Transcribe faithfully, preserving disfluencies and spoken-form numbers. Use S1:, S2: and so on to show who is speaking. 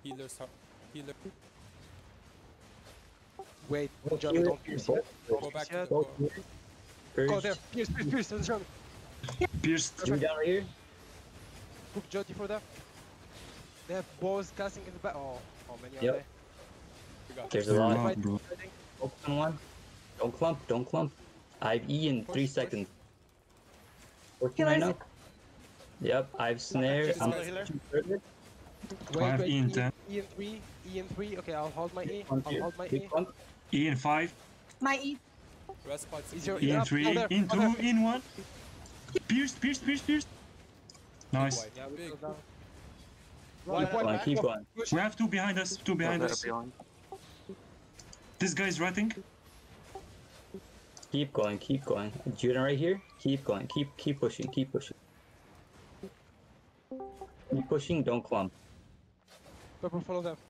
S1: Healers are healer.
S2: Wait,
S3: Go
S2: Johnny,
S3: here,
S2: don't pierce
S3: go
S2: yet.
S3: here.
S1: Go back to
S2: Yeah.
S1: the
S3: Go
S1: go.
S3: here.
S2: Go
S3: First,
S2: there. Pierce, pierce, pierce. Let's Johnny.
S4: Pierced.
S3: you down right here.
S2: Book Jody for that. They have bows casting in the back. Oh, how many are
S3: Yep.
S2: they?
S1: We got
S3: There's
S1: this.
S3: a lot.
S4: Wow, bro.
S3: Open one. Don't clump, don't clump. I have E in
S1: Push,
S3: three
S1: push.
S3: seconds. Working right now. Yep, I have snare.
S1: This
S3: I'm
S1: guy's
S5: healer.
S3: further.
S2: Wait,
S4: have
S2: wait.
S4: E in
S2: E,
S4: ten.
S2: E in three. E in three. Okay, I'll hold my E.
S3: Clump
S2: I'll
S3: here.
S2: hold my
S3: Big
S2: E.
S3: clump.
S4: E in five.
S6: My E.
S1: Respite
S2: Is your
S1: sixty.
S4: E in
S2: Up,
S4: three.
S2: go there,
S4: In
S2: go
S4: two.
S2: there.
S4: In one. Pierced, pierced, pierced, pierced. Nice.
S1: White.
S2: Yeah, we
S1: Big.
S2: go down.
S3: Keep
S2: One point
S3: going,
S2: back.
S3: keep going.
S4: We have two behind us. Two behind us. This guy's ratting.
S3: Keep going, keep going. Judah right here. Keep going, keep keep pushing, keep pushing. Keep pushing, don't clump.
S2: Purple, follow them.